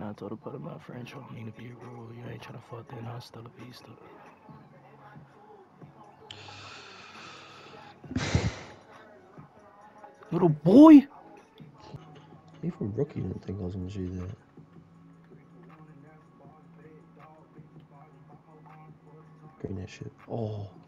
And I told her, but my friend told me to be rude. You ain't trying to fuck that hasta la vista. Little boy? Even Rookie didn't think I was gonna do that. Green that shit. Oh.